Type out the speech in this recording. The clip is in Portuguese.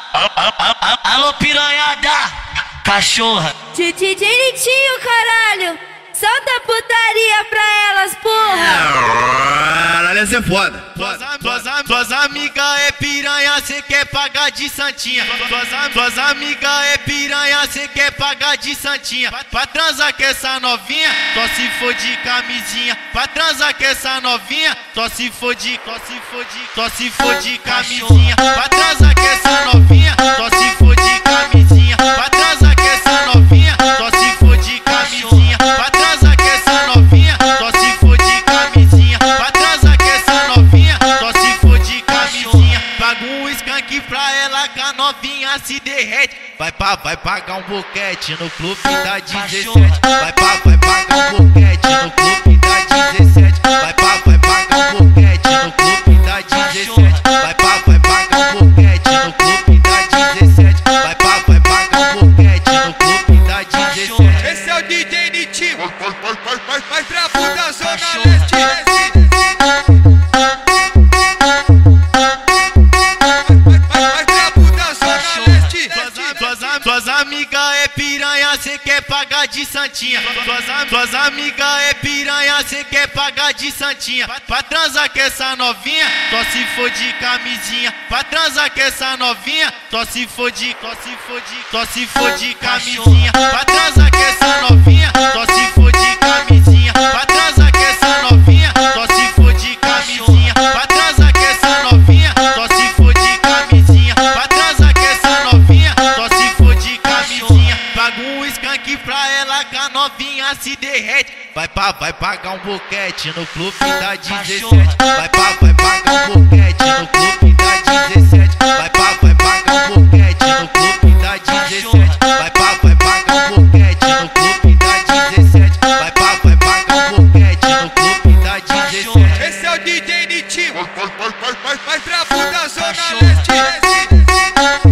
Alô, piranhada, cachorra. DJ Nitinho, caralho. Solta putaria pra elas, porra. Caralho, essa é foda. Tuas amigas é piranha, cê quer pagar de santinha. Tuas amigas é piranha, cê quer pagar de santinha. Pra transar com essa novinha, só se for de camisinha. Pra transar com essa novinha, só se for de camisinha. Pra transar com essa novinha, só se for de camisinha. Pra transar com essa novinha, só se for de camisinha. Pra transar com essa novinha, só se for de camisinha. Pra transar com essa novinha, só se for de camisinha. Paga um skunk pra ela que a novinha se derrete. Vai pagar um boquete no clube da 17. Vai pagar um boquete no clube da 17. Vai pagar um boquete no clube da 17. Vai pagar um boquete no clube da 17. Vai pagar um boquete no clube da 17. Esse é o DJ Nitinho, mais brabo da Zona Leste. Tuas amigas é piranha, cê quer pagar de santinha. Tuas amigas é piranha, cê quer pagar de santinha. Pra transar com essa novinha, só se for de camisinha. Pra transar com essa novinha, só se for de camisinha. Pra transar com essa novinha, só se for de camisinha. Pra transar com essa novinha, só se for de camisinha. Pra transar com essa novinha, só se for de camisinha. Pra transar com essa novinha, só se for de camisinha. Paga um skunk pra ela que a novinha se derrete. Vai pagar um boquete no clube da 17. Vai pagar um boquete no clube da 17. Vai pagar um boquete no clube da 17. Vai pagar um boquete no clube da 17. Vai pagar um boquete no clube da 17. Esse é o DJ Nitinho, mais brabo da Zona Leste.